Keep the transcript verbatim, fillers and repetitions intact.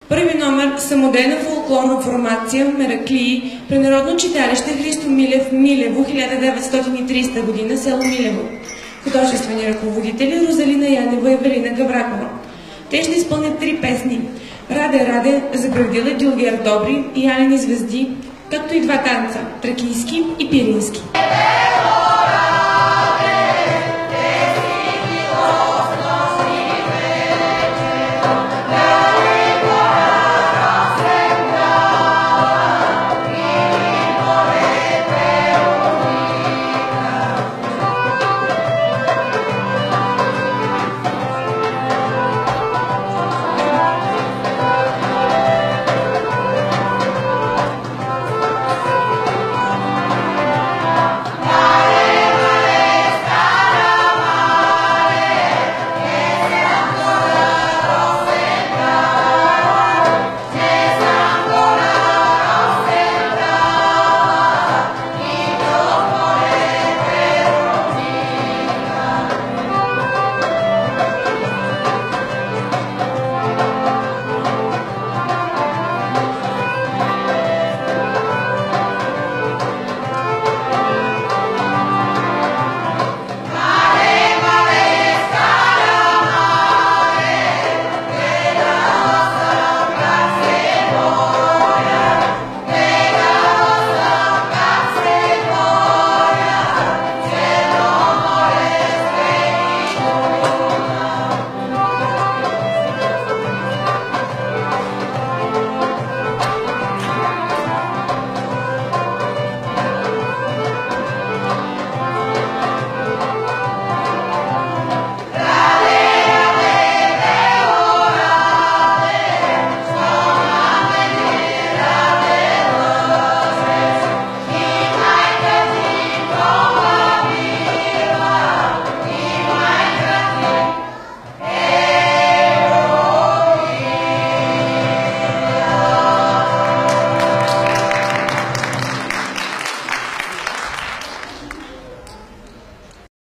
Първи номер самодейна фолклорна формация Мераклии при Народно читалище Христо Милев Милево, хиляда деветстотин и тридесета година, село Милево. Художествени ръководители Розалина Янева и Евелина Гавракова. Те ще изпълнят три песни: Раде, Раде, Заградила Дилгер Добри и Алени звезди, както и два танца – тракийски и пирински.